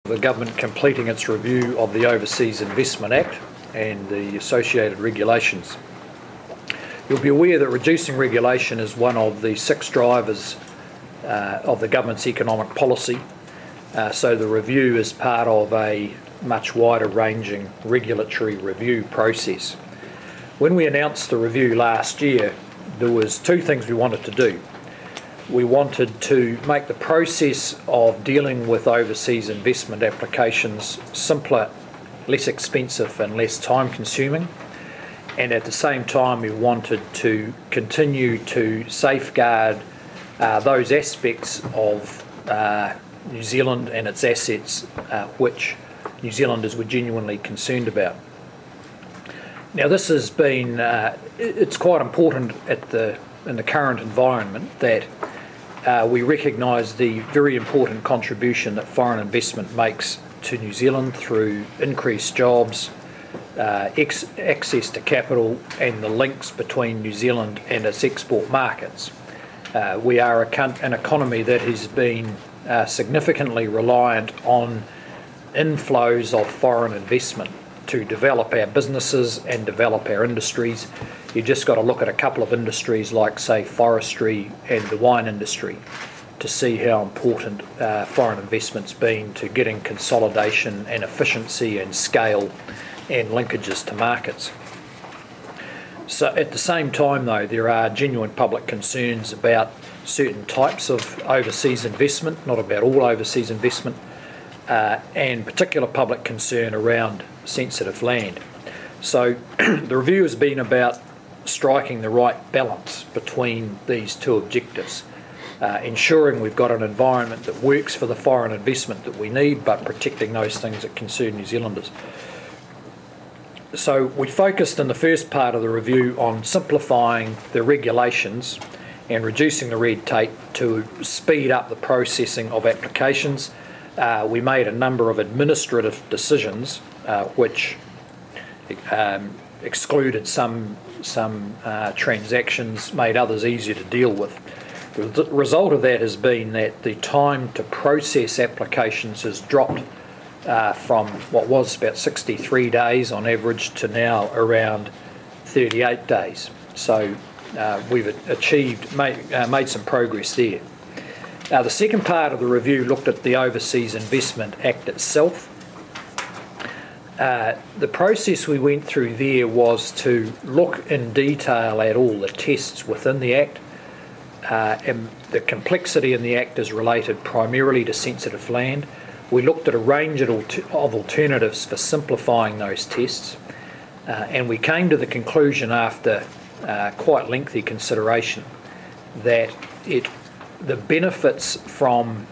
The government completing its review of the Overseas Investment Act and the associated regulations. You'll be aware that reducing regulation is one of the 6 drivers of the government's economic policy, so the review is part of a much wider ranging regulatory review process. When we announced the review last year, there was 2 things we wanted to do. We wanted to make the process of dealing with overseas investment applications simpler, less expensive and less time consuming, and at the same time we wanted to continue to safeguard those aspects of New Zealand and its assets which New Zealanders were genuinely concerned about. Now this has been, it's quite important in the current environment that we recognise the very important contribution that foreign investment makes to New Zealand through increased jobs, access to capital and the links between New Zealand and its export markets. We are an economy that has been significantly reliant on inflows of foreign investment to develop our businesses and develop our industries. You just got to look at a couple of industries like, say, forestry and the wine industry to see how important foreign investment's been to getting consolidation and efficiency and scale and linkages to markets. So at the same time though, there are genuine public concerns about certain types of overseas investment, not about all overseas investment, and particular public concern around sensitive land. So the review has been about striking the right balance between these 2 objectives, ensuring we've got an environment that works for the foreign investment that we need, but protecting those things that concern New Zealanders. So we focused in the first part of the review on simplifying the regulations and reducing the red tape to speed up the processing of applications. We made a number of administrative decisions which excluded some transactions, made others easier to deal with. The result of that has been that the time to process applications has dropped from what was about 63 days on average to now around 38 days. So we've made some progress there. The second part of the review looked at the Overseas Investment Act itself. The process we went through there was to look in detail at all the tests within the Act, and the complexity in the Act is related primarily to sensitive land. We looked at a range of alternatives for simplifying those tests, and we came to the conclusion after quite lengthy consideration that the benefits from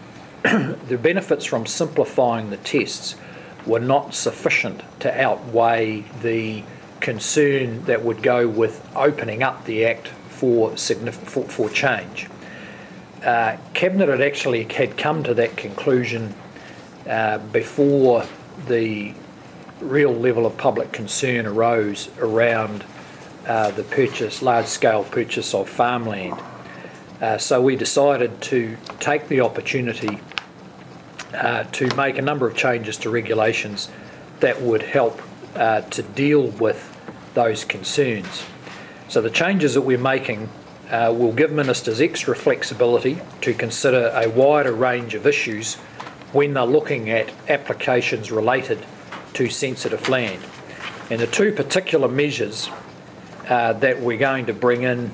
simplifying the tests were not sufficient to outweigh the concern that would go with opening up the Act for change. Cabinet had come to that conclusion before the real level of public concern arose around the large-scale purchase of farmland. So we decided to take the opportunity to make a number of changes to regulations that would help to deal with those concerns. So the changes that we're making will give ministers extra flexibility to consider a wider range of issues when they're looking at applications related to sensitive land. And the 2 particular measures that we're going to bring in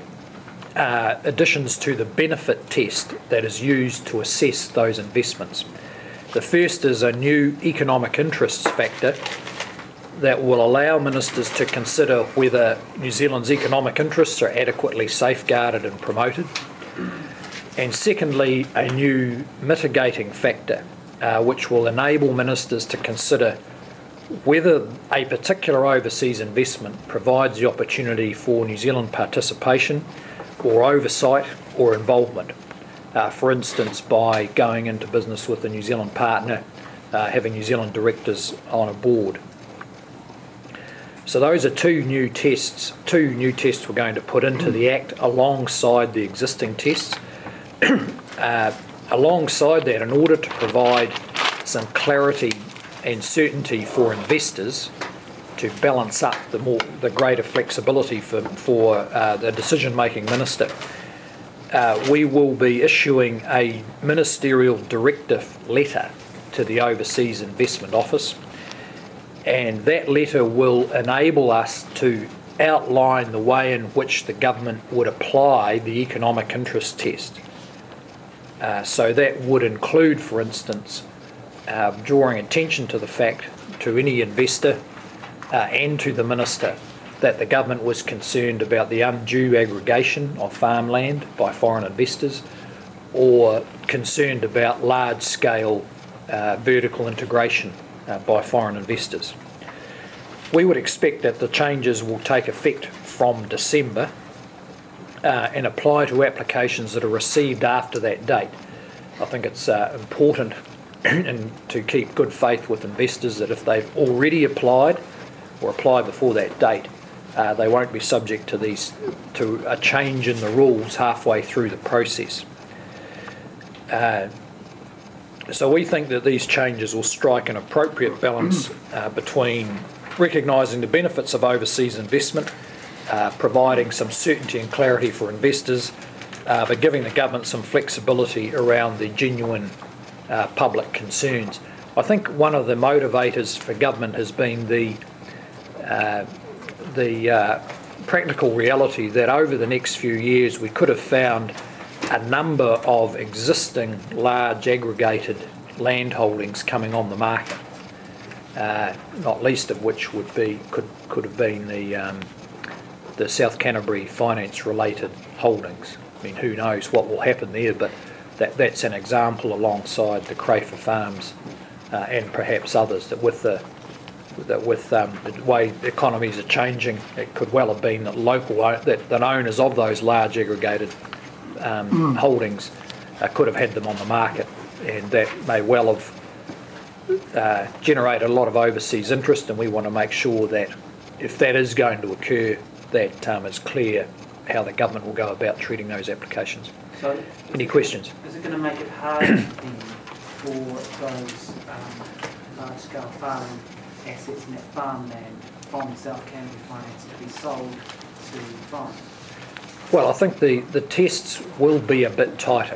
additions to the benefit test that is used to assess those investments. The first is a new economic interests factor that will allow ministers to consider whether New Zealand's economic interests are adequately safeguarded and promoted. And secondly, a new mitigating factor which will enable ministers to consider whether a particular overseas investment provides the opportunity for New Zealand participation or oversight or involvement. For instance, by going into business with a New Zealand partner, having New Zealand directors on a board. So those are 2 new tests we're going to put into the Act alongside the existing tests. Alongside that, in order to provide some clarity and certainty for investors to balance up the greater flexibility for the decision-making minister. We will be issuing a ministerial directive letter to the Overseas Investment Office, and that letter will enable us to outline the way in which the government would apply the economic interest test. So that would include, for instance, drawing attention to the fact to any investor and to the minister that the government was concerned about the undue aggregation of farmland by foreign investors, or concerned about large-scale vertical integration by foreign investors. We would expect that the changes will take effect from December and apply to applications that are received after that date. I think it's important and to keep good faith with investors that if they've already applied or apply before that date, they won't be subject to a change in the rules halfway through the process. So we think that these changes will strike an appropriate balance between recognising the benefits of overseas investment, providing some certainty and clarity for investors, but giving the government some flexibility around the genuine public concerns. I think one of the motivators for government has been the practical reality that over the next few years we could have found a number of existing large aggregated land holdings coming on the market, not least of which could have been the South Canterbury finance related holdings. I mean, who knows what will happen there, but that's an example alongside the Crayford Farms and perhaps others that with the way the economies are changing, it could well have been that the owners of those large aggregated holdings could have had them on the market, and that may well have generated a lot of overseas interest, and we want to make sure that if that is going to occur, that it's clear how the government will go about treating those applications. So any questions? Is it going to make it harder for those large-scale farming assets and that farmland from South Canterbury Finance to be sold to foreign? Well, I think the tests will be a bit tighter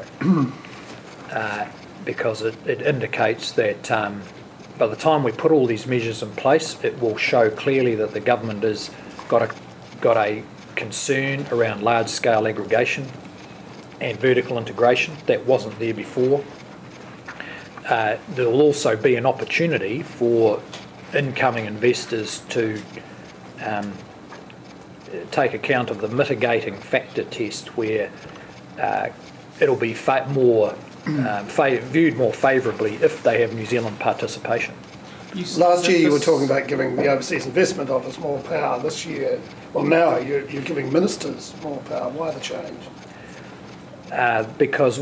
because it indicates that by the time we put all these measures in place, it will show clearly that the government has got a concern around large-scale aggregation and vertical integration that wasn't there before. There will also be an opportunity for incoming investors to take account of the mitigating factor test, where it'll be viewed more favourably if they have New Zealand participation. Last year you were talking about giving the Overseas Investment Office more power. This year, well, now you're giving ministers more power. Why the change? Because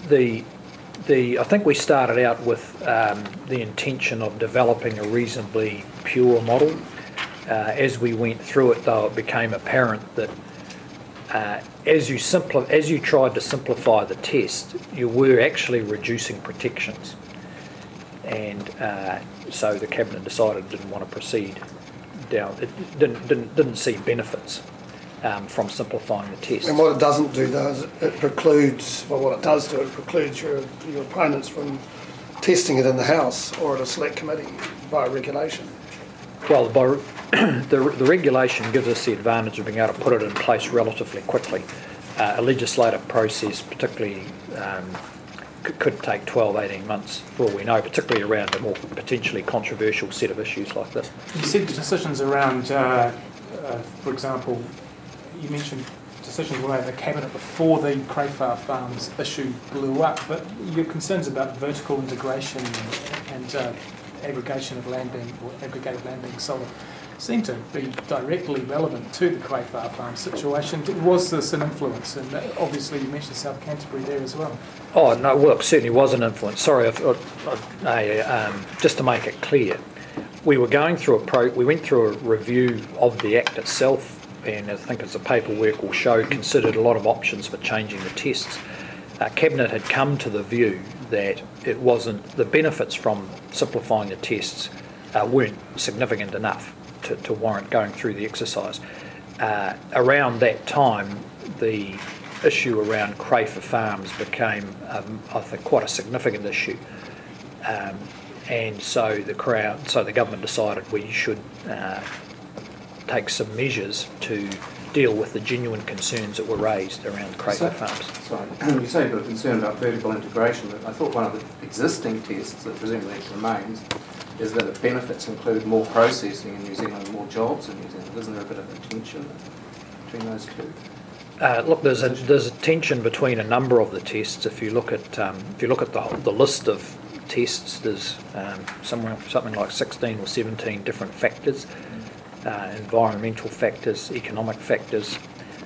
I think we started out with the intention of developing a reasonably pure model. As we went through it, though, it became apparent that as you tried to simplify the test, you were actually reducing protections, and so the cabinet decided it didn't want to proceed down. It didn't see benefits from simplifying the test. And what it doesn't do, though, is it precludes. Well, what it does do, it precludes your opponents from testing it in the House or at a select committee by regulation. Well, the regulation gives us the advantage of being able to put it in place relatively quickly. A legislative process, particularly, could take 12, 18 months for all we know, particularly around a more potentially controversial set of issues like this. You said the decisions around, for example, you mentioned decisions were made in the Cabinet before the Crayford Farms issue blew up, but your concerns about vertical integration and aggregation of land aggregated land being sold seem to be directly relevant to the Crayford Farms situation. Was this an influence? And obviously you mentioned South Canterbury there as well. Oh, no, well, it certainly was an influence. Sorry, just to make it clear, we were going through we went through a review of the Act itself, and I think as the paperwork will show, considered a lot of options for changing the tests. Cabinet had come to the view that it wasn't, the benefits from simplifying the tests weren't significant enough to warrant going through the exercise. Around that time, the issue around Crayford Farms became, I think, quite a significant issue. And so the government decided we should take some measures to deal with the genuine concerns that were raised around Crayford Farms. Sorry, you say you've got a concern about vertical integration, but I thought one of the existing tests that presumably remains is that its benefits include more processing in New Zealand, more jobs in New Zealand. Isn't there a bit of a tension between those two? Look, there's a tension between a number of the tests. If you look at the list of tests, there's something like 16 or 17 different factors, environmental factors, economic factors.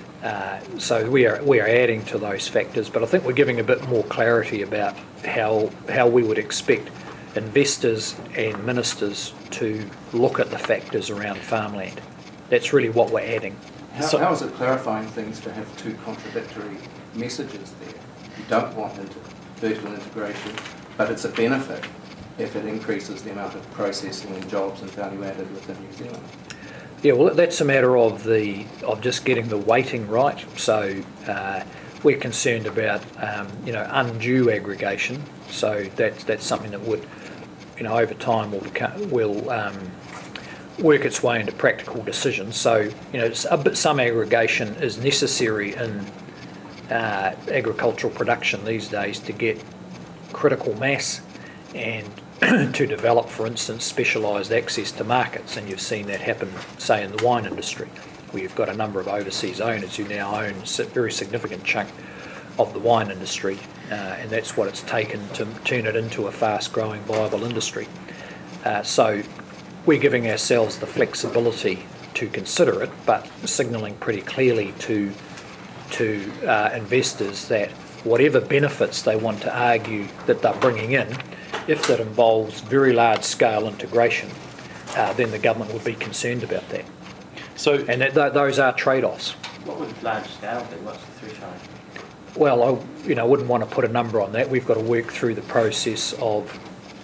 So we are adding to those factors, but I think we're giving a bit more clarity about how we would expect investors and ministers to look at the factors around farmland. That's really what we're adding. How is it clarifying things to have two contradictory messages there? You don't want vertical integration, but it's a benefit if it increases the amount of processing and jobs and value added within New Zealand. Yeah, well, that's a matter of just getting the weighting right. So we're concerned about undue aggregation. So that's something that would, over time will work its way into practical decisions. So some aggregation is necessary in agricultural production these days to get critical mass and to develop, for instance, specialised access to markets, and you've seen that happen, say, in the wine industry, where you've got a number of overseas owners who now own a very significant chunk of the wine industry, and that's what it's taken to turn it into a fast-growing, viable industry. So we're giving ourselves the flexibility to consider it, but signalling pretty clearly to investors that whatever benefits they want to argue that they're bringing in, if that involves very large-scale integration, then the government would be concerned about that. And those are trade-offs. What would large-scale be? What's the threshold? Well, I wouldn't want to put a number on that. We've got to work through the process of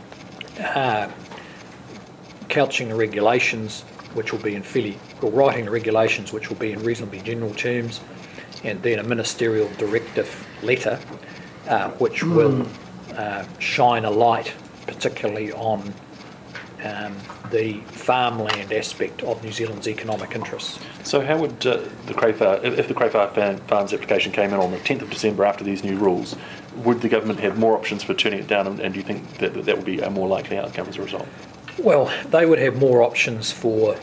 couching the regulations, which will be writing the regulations, which will be in reasonably general terms, and then a ministerial directive letter, which will shine a light particularly on the farmland aspect of New Zealand's economic interests. So how would if the Crayford Farms application came in on the 10th of December after these new rules, would the government have more options for turning it down, and do you think that would be a more likely outcome as a result? Well, they would have more options for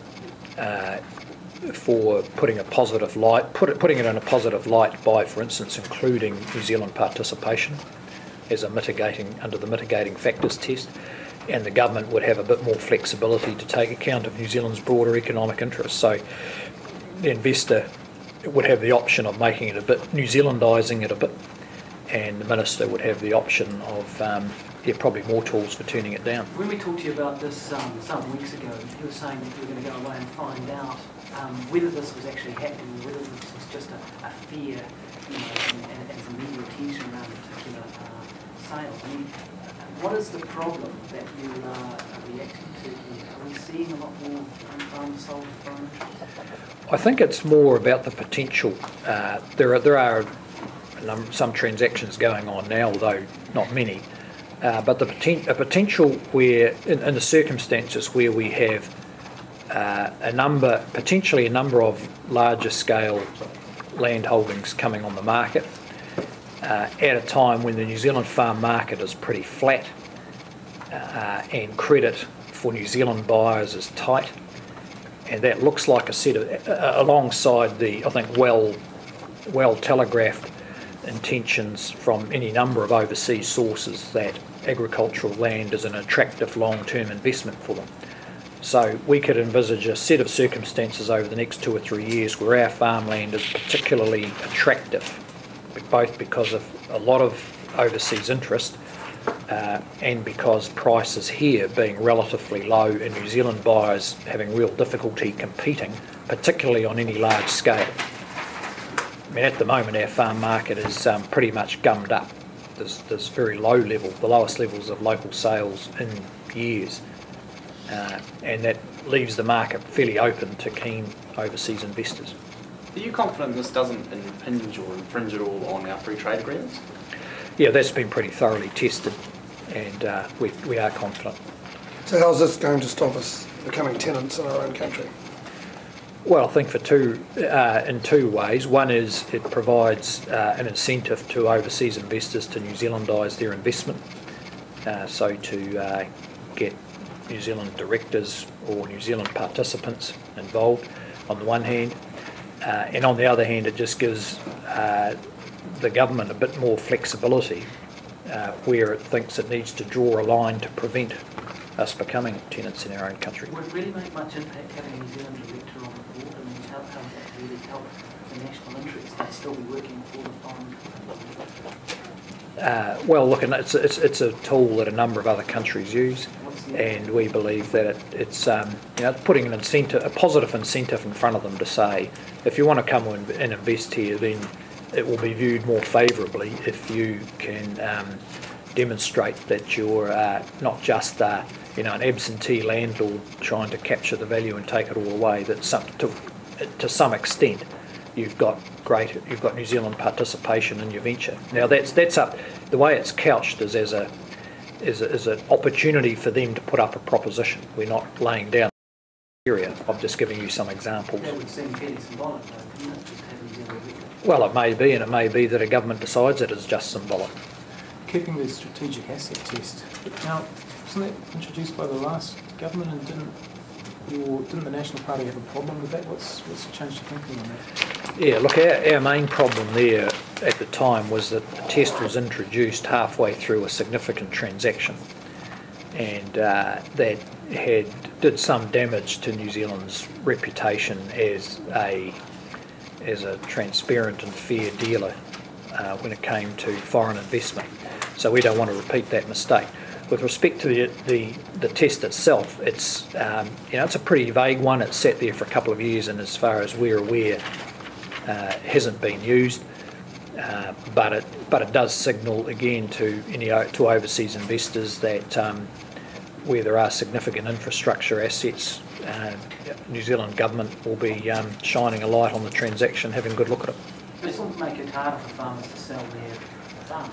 putting a positive light, putting it in a positive light by, for instance, including New Zealand participation as under the mitigating factors test, and the government would have a bit more flexibility to take account of New Zealand's broader economic interests. So the investor would have the option of making it a bit, New Zealandising it a bit, and the minister would have the option of probably more tools for turning it down. When we talked to you about this some weeks ago, you were saying that you were going to go away and find out whether this was actually happening, or whether this was just a fear, and some media attention around a particular sale. I mean, what is the problem that you are reacting to here? Are we seeing a lot more farms sold to foreign interests? I think it's more about the potential. There are some transactions going on now, although not many. But a potential where, in the circumstances where we have potentially a number of larger scale land holdings coming on the market at a time when the New Zealand farm market is pretty flat and credit for New Zealand buyers is tight, and that looks like a set of, alongside the, I think, well telegraphed intentions from any number of overseas sources that agricultural land is an attractive long-term investment for them. So we could envisage a set of circumstances over the next 2 or 3 years where our farmland is particularly attractive, both because of a lot of overseas interest and because prices here being relatively low and New Zealand buyers having real difficulty competing, particularly on any large scale. I mean, at the moment our farm market is pretty much gummed up. There's very low level, the lowest levels of local sales in years, and that leaves the market fairly open to keen overseas investors. Are you confident this doesn't impinge or infringe at all on our free trade agreements? Yeah, that's been pretty thoroughly tested, and we are confident. So how's this going to stop us becoming tenants in our own country? Well, I think in two ways. One is it provides an incentive to overseas investors to New Zealandise their investment, so to get New Zealand directors or New Zealand participants involved on the one hand, and on the other hand it just gives the government a bit more flexibility where it thinks it needs to draw a line to prevent us becoming tenants in our own country. Would it really make much impact having a New Zealand director on the board? I mean, how would that really help the national interest? They'd still be working for the fund. Well, look, it's a tool that a number of other countries use, and we believe that it's putting an incentive, a positive incentive in front of them to say, if you want to come and invest here, then it will be viewed more favourably if you can demonstrate that you're not just an absentee landlord trying to capture the value and take it all away. That to some extent you've got New Zealand participation in your venture. Now that's up. The way it's couched is as an opportunity for them to put up a proposition. We're not laying down the area. I'm just giving you some examples. That would seem fairly symbolic, though, wouldn't it, just having New Zealand director? Well, it may be, and it may be that a government decides it is just symbolic. Keeping the strategic asset test. Now, wasn't that introduced by the last government, and didn't the National Party have a problem with that? What's changed your thinking on that? Yeah, look, our main problem there at the time was that the test was introduced halfway through a significant transaction, and that did some damage to New Zealand's reputation as a transparent and fair dealer when it came to foreign investment. So we don't want to repeat that mistake. With respect to the test itself, it's it's a pretty vague one. It's sat there for a couple of years, and as far as we're aware, hasn't been used. But it does signal again to overseas investors that where there are significant infrastructure assets, New Zealand government will be shining a light on the transaction, having a good look at it. This will make it harder for farmers to sell their farms.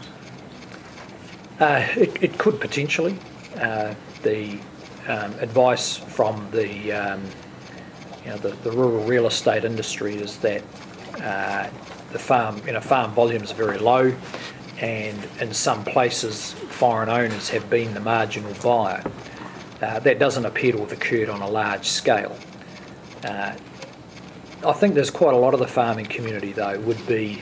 It could potentially. The advice from the rural real estate industry is that the farm volumes are very low, and in some places foreign owners have been the marginal buyer. That doesn't appear to have occurred on a large scale. I think there's quite a lot of the farming community, though, would be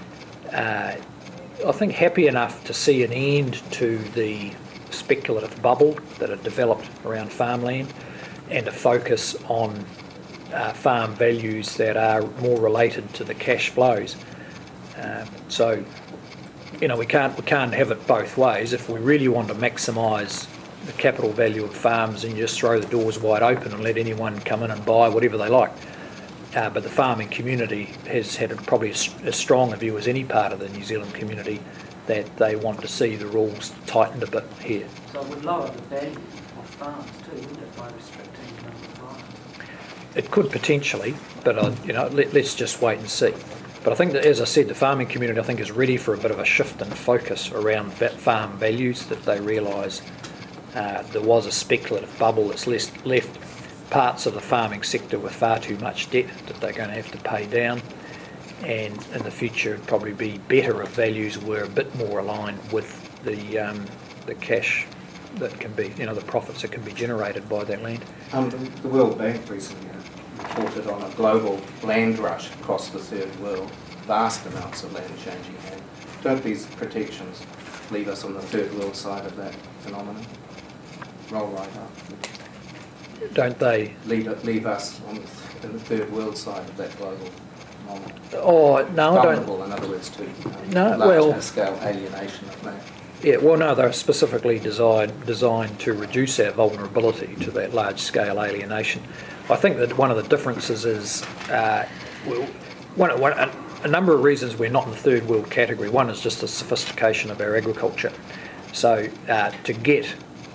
I think happy enough to see an end to the speculative bubble that had developed around farmland, and a focus on farm values that are more related to the cash flows. So we can't have it both ways. If we really want to maximise the capital value of farms, and you just throw the doors wide open and let anyone come in and buy whatever they like. But the farming community has had probably as strong a view as any part of the New Zealand community that they want to see the rules tightened a bit here. So it would lower the value of farms too, wouldn't it, by restricting the number of buyers? It could potentially, but let's just wait and see. But I think that, as I said, the farming community is ready for a bit of a shift in focus around farm values, that they realise there was a speculative bubble that's left parts of the farming sector with far too much debt that they're going to have to pay down, and in the future it'd probably be better if values were a bit more aligned with the cash that can be, the profits that can be generated by that land. The World Bank recently reported on a global land rush across the third world, vast amounts of land changing hands. Don't these protections leave us on the third world side of that phenomenon? Roll right up. Don't they? Leave us on the third world side of that global phenomenon. Oh, no, I don't. Vulnerable, in other words, to No, scale alienation of land. Yeah, well, no, they're specifically designed to reduce our vulnerability to that large-scale alienation. I think that one of the differences is, a a number of reasons we're not in the third world category. One is just the sophistication of our agriculture. So to get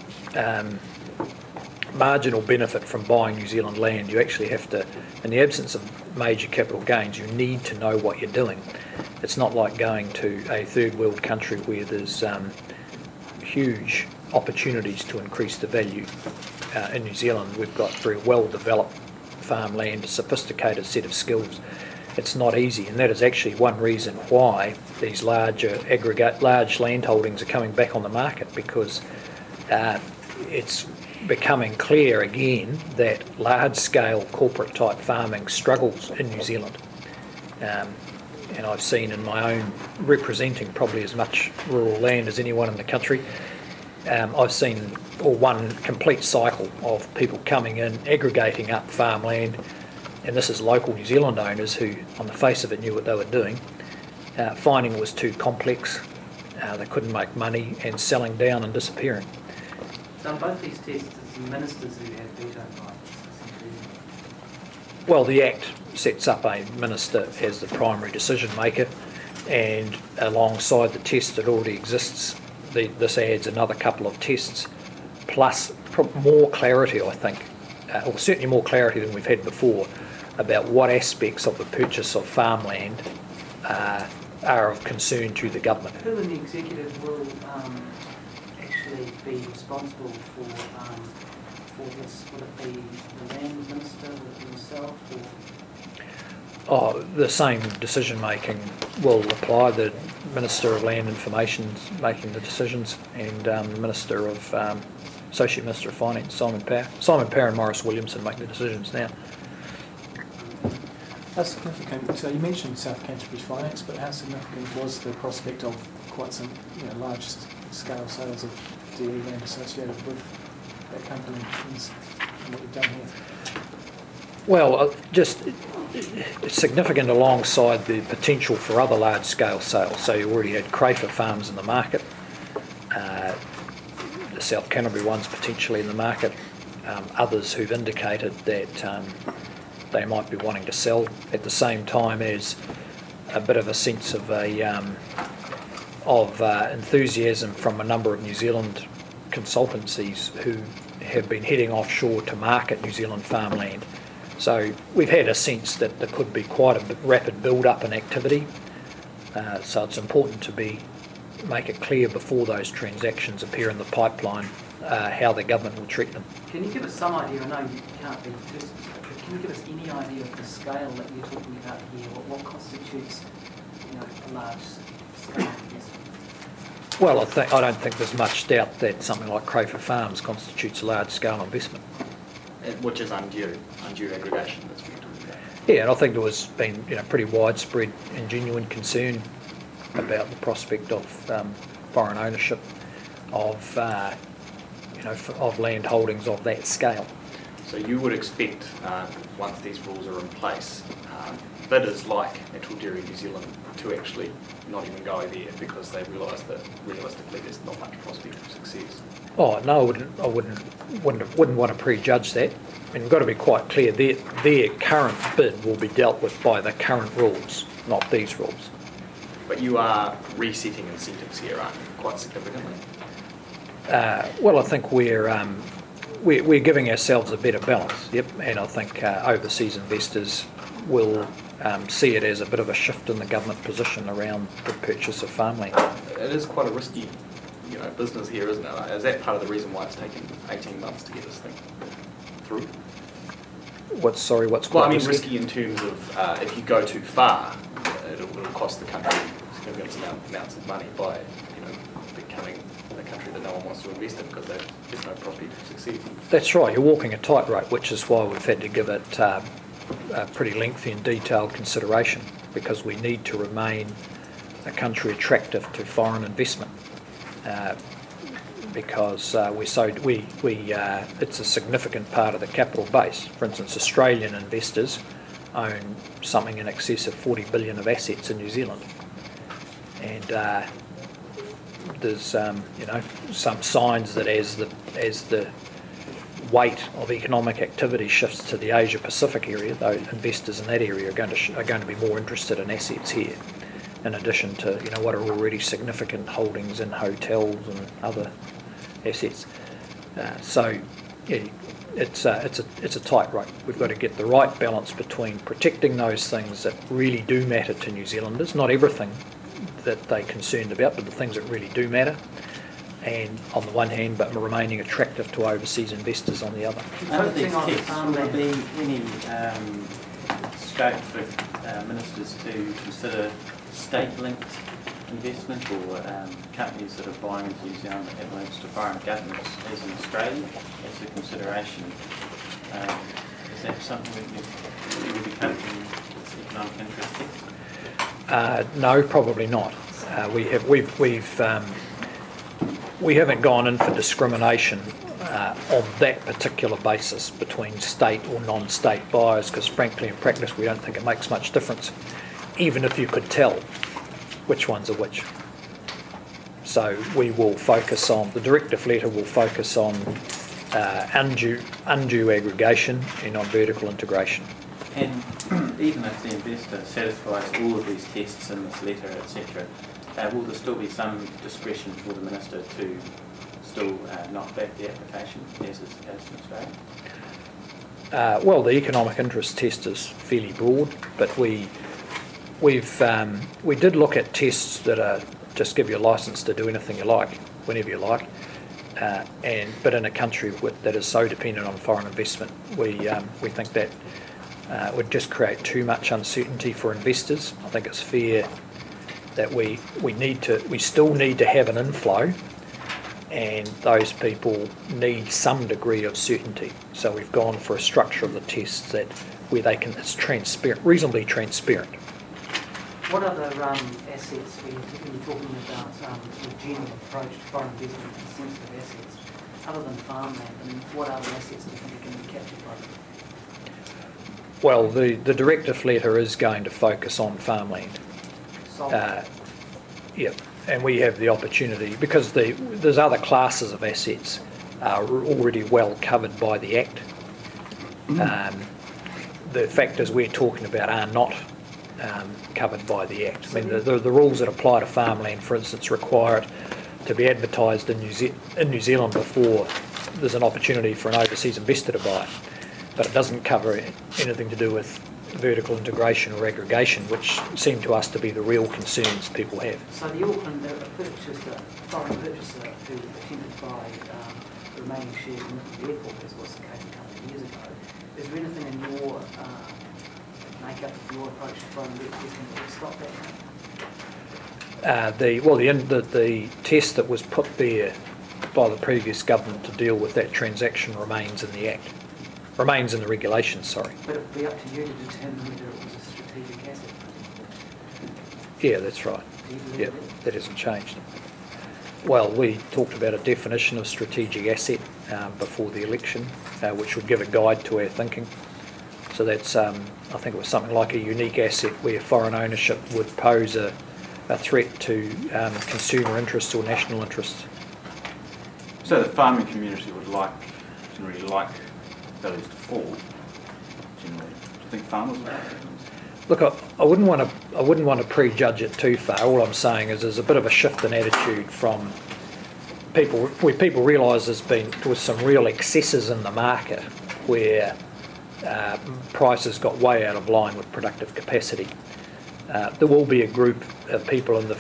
marginal benefit from buying New Zealand land, you actually have to, in the absence of major capital gains, you need to know what you're doing. It's not like going to a third world country where there's huge opportunities to increase the value. In New Zealand, we've got very well developed farmland, a sophisticated set of skills. It's not easy, and that is actually one reason why these large land holdings are coming back on the market, because it's becoming clear again that large-scale corporate-type farming struggles in New Zealand. And I've seen in my own, representing probably as much rural land as anyone in the country, I've seen one complete cycle of people coming in, aggregating up farmland, and this is local New Zealand owners who, on the face of it, knew what they were doing, finding it was too complex, they couldn't make money, and selling down and disappearing. So on both these tests, it's the ministers who have veto rights, essentially. Well, the Act sets up a minister as the primary decision maker, and alongside the test that already exists, this adds another couple of tests, plus more clarity, I think, or certainly more clarity than we've had before, about what aspects of the purchase of farmland are of concern to the government. Who in the executive will actually be responsible for this? Will it be the land minister, will it be himself, or? Oh, the same decision making will apply. The Minister of Land Information's making the decisions, and the Minister of Associate Minister of Finance, Simon Power and Maurice Williamson make the decisions now. How significant, so you mentioned South Canterbury's finance, but how significant was the prospect of quite some large scale sales of DE land associated with that company and what you've done here? Well, just it's significant alongside the potential for other large scale sales. So you already had Crayford farms in the market, the South Canterbury ones potentially in the market, others who've indicated that they might be wanting to sell at the same time as a bit of a sense of enthusiasm from a number of New Zealand consultancies who have been heading offshore to market New Zealand farmland. So we've had a sense that there could be quite a rapid build-up in activity. So it's important to make it clear before those transactions appear in the pipeline how the government will treat them. Can you give us some idea? I know you can't be too specific, but can you give us any idea of the scale that you're talking about here? What constitutes, a large scale investment? Well, I don't think there's much doubt that something like Crayford Farms constitutes a large-scale investment. Which is undue aggregation, that's what you're talking about. Yeah, and I think there was been pretty widespread and genuine concern about the prospect of foreign ownership of land holdings of that scale. So you would expect, once these rules are in place, bidders like Natural Dairy New Zealand to actually not even go there because they realise that realistically there's not much prospect of success. Oh no, I wouldn't want to prejudge that. I mean, we've got to be quite clear. Their current bid will be dealt with by the current rules, not these rules. But you are resetting incentives here, aren't you, quite significantly? Well, I think we're giving ourselves a better balance. Yep, and I think overseas investors will see it as a bit of a shift in the government position around the purchase of farmland. It is quite a risky, business here, isn't it? Is that part of the reason why it's taken 18 months to get this thing through? What's quite well, I mean, risky? risky in terms of if you go too far, it'll cost the country significant amounts of money by becoming a country that no one wants to invest in because there's no prospect of success. That's right. You're walking a tightrope, which is why we've had to give it a pretty lengthy and detailed consideration, because we need to remain a country attractive to foreign investment. Because it's a significant part of the capital base. For instance, Australian investors own something in excess of 40 billion of assets in New Zealand, and there's some signs that as the weight of economic activity shifts to the Asia Pacific area, though investors in that area are going to be more interested in assets here, in addition to what are already significant holdings in hotels and other assets. So yeah, it's a tightrope. We've got to get the right balance between protecting those things that really do matter to New Zealanders, not everything that they're concerned about, but the things that really do matter, and on the one hand, but remaining attractive to overseas investors on the other. Under these Focusing on texts, will there farmland. be any scope for ministers to consider state-linked investment or companies that are buying into New Zealand that have links to foreign governments, as in Australia, as a consideration? Is that something that you would be comfortable with economic interest in? No, probably not. We haven't gone in for discrimination on that particular basis between state or non-state buyers, because frankly in practice we don't think it makes much difference, even if you could tell which ones are which. So we will focus on, the directive letter will focus on undue aggregation and on vertical integration. And even if the investor satisfies all of these tests in this letter, etc., will there still be some discretion for the minister to still knock back the application, as is the case in Australia? Well, the economic interest test is fairly broad, but we did look at tests that are just give you a licence to do anything you like, whenever you like, but in a country that is so dependent on foreign investment, we think that would just create too much uncertainty for investors. I think it's fair that we still need to have an inflow, and those people need some degree of certainty. So we've gone for a structure of the tests where it's transparent, reasonably transparent. What other assets, when you're talking about the general approach to foreign investment and sensitive assets, other than farmland, and what other assets do you think can be captured by them? Well, the directive letter is going to focus on farmland. Yeah, and we have the opportunity, because there's other classes of assets are already well covered by the Act. The factors we're talking about are not covered by the Act. I mean, the rules that apply to farmland, for instance, require it to be advertised in New Zealand before there's an opportunity for an overseas investor to buy it. But it doesn't cover anything to do with vertical integration or aggregation, which seem to us to be the real concerns people have. So the Auckland foreign purchaser who attempted to buy the remaining shares in the airport, as was the case a couple of years ago, is there anything in your make-up of your approach to foreign investment that would stop that? The test that was put there by the previous government to deal with that transaction remains in the Act. Remains in the regulations, sorry. But it would be up to you to determine whether it was a strategic asset. Yeah, that's right. Do you believe Yeah, that hasn't changed. Well, we talked about a definition of strategic asset before the election, which would give a guide to our thinking. So that's, I think it was something like a unique asset where foreign ownership would pose a threat to consumer interests or national interests. So the farming community would generally like values to fall. Generally, do you think farmers would? Look, I wouldn't want to prejudge it too far. All I'm saying is there's a bit of a shift in attitude from people, where people realise there was some real excesses in the market where prices got way out of line with productive capacity. There will be a group of people in the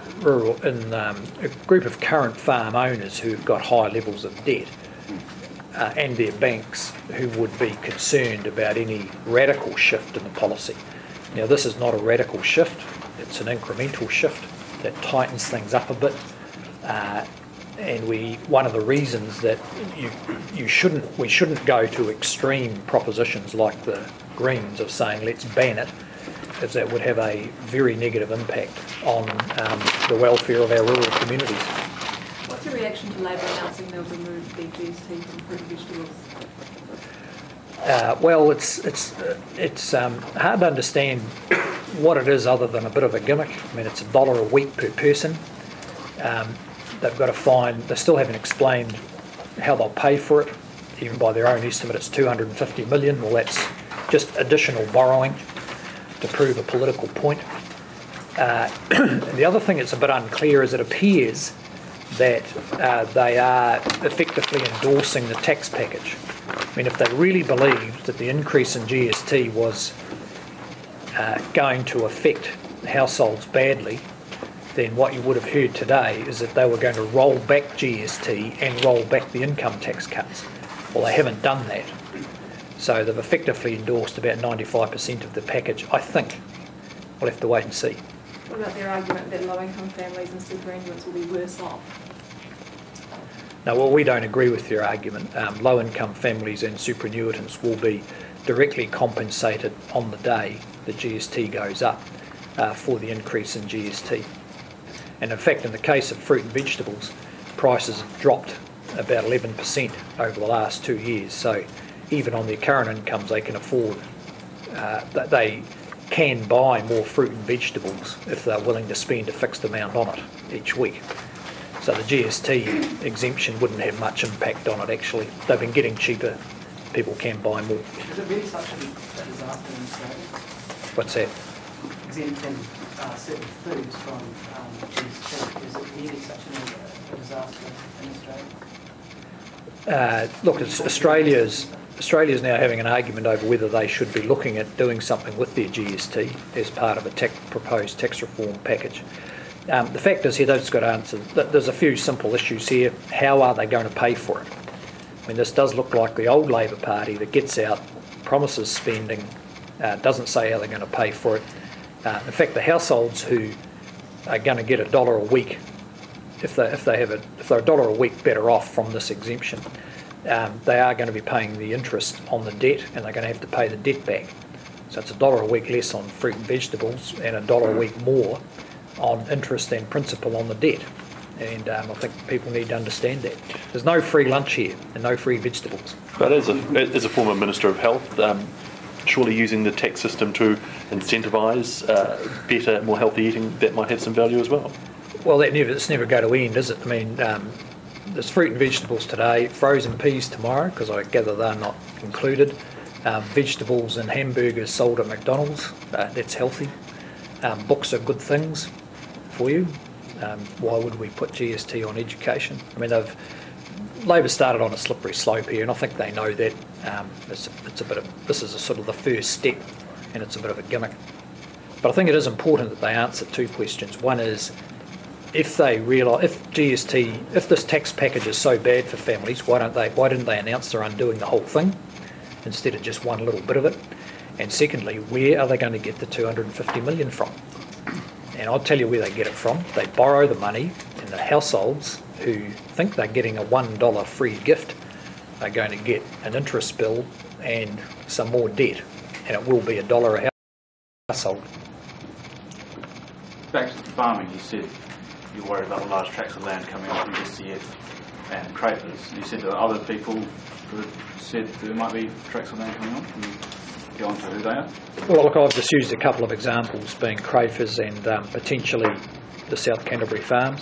a group of current farm owners who've got high levels of debt. And their banks who would be concerned about any radical shift in the policy. Now, this is not a radical shift, it's an incremental shift that tightens things up a bit. And one of the reasons that we shouldn't go to extreme propositions like the Greens of saying let's ban it, is that would have a very negative impact on the welfare of our rural communities. What's your reaction to Labor announcing they'll remove the GST from fruit and vegetables? Well, it's hard to understand what it is other than a bit of a gimmick. I mean, it's $1 a week per person. They've got to they still haven't explained how they'll pay for it. even by their own estimate, it's 250 million. Well, that's just additional borrowing to prove a political point. The other thing that's a bit unclear is it appears that they are effectively endorsing the tax package. I mean, if they really believed that the increase in GST was going to affect households badly, then what you would have heard today is that they were going to roll back GST and roll back the income tax cuts. Well, they haven't done that. So they've effectively endorsed about 95% of the package, I think. We'll have to wait and see. What about their argument that low-income families and superannuants will be worse off? No, well, we don't agree with their argument. Low-income families and superannuitants will be directly compensated on the day the GST goes up for the increase in GST. And in fact, in the case of fruit and vegetables, prices have dropped about 11% over the last 2 years. So even on their current incomes, they can afford, they can buy more fruit and vegetables if they're willing to spend a fixed amount on it each week. So the GST exemption wouldn't have much impact on it actually. They've been getting cheaper, people can buy more. Is it really such a disaster in Australia? What's that? Exempting certain foods from GST, is it really such a disaster in Australia? Look, Australia's now having an argument over whether they should be looking at doing something with their GST as part of a proposed tax reform package. The fact is here, they've just got to answer, there's a few simple issues here. How are they going to pay for it? I mean, this does look like the old Labor Party that gets out, promises spending, doesn't say how they're going to pay for it. In fact, the households who are going to get $1 a week, if they're $1 a week better off from this exemption, they are going to be paying the interest on the debt, and they're going to have to pay the debt back. So it's $1 a week less on fruit and vegetables, and $1 a week more on interest and principal on the debt. And I think people need to understand that. There's no free lunch here and no free vegetables. But as a former Minister of Health, surely using the tax system to incentivise better, more healthy eating, that might have some value as well. Well, it's never going to end, is it? I mean, there's fruit and vegetables today, frozen peas tomorrow, because I gather they're not included. Vegetables and hamburgers sold at McDonald's, that's healthy. Books are good things for you. Why would we put GST on education? I mean, Labor started on a slippery slope here, and I think they know that. This is a sort of the first step, and it's a bit of a gimmick. But I think it is important that they answer two questions. One is, if this tax package is so bad for families, why didn't they announce they're undoing the whole thing instead of just one little bit of it? And secondly, where are they going to get the 250 million from? And I'll tell you where they get it from. They borrow the money, and the households who think they're getting a $1 free gift are going to get an interest bill and some more debt, and it will be $1 a household. Back to the farming, you said you're worried about the large tracts of land coming up from SCF and Crafers. You said there are other people who said there might be tracts of land coming on. Can you go on to who they are? Well, look, I've just used a couple of examples, being Crafers and potentially the South Canterbury farms.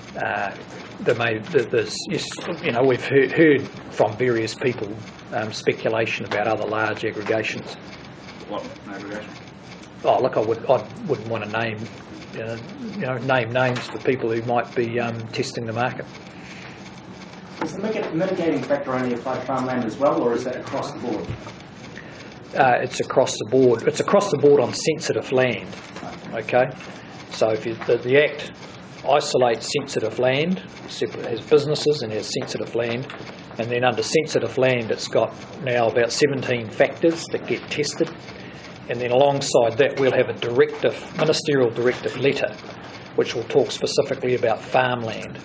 We've heard from various people speculation about other large aggregations. What aggregation? Oh, look, I wouldn't want to name names for people who might be testing the market. Does the mitigating factor only apply to farmland as well, or is that across the board? It's across the board. It's across the board on sensitive land. Okay, so if the Act isolates sensitive land, has businesses and has sensitive land, and then under sensitive land it's got now about 17 factors that get tested, and then alongside that we'll have a ministerial directive letter which will talk specifically about farmland.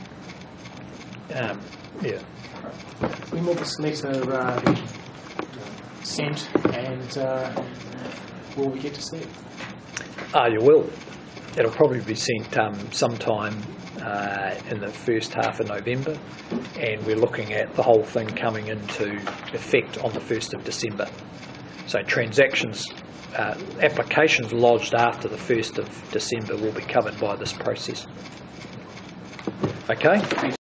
When will this letter be sent, and will we get to see it? You will. It'll probably be sent sometime in the first half of November, and we're looking at the whole thing coming into effect on the 1st of December. So applications lodged after the 1st of December will be covered by this process. Okay?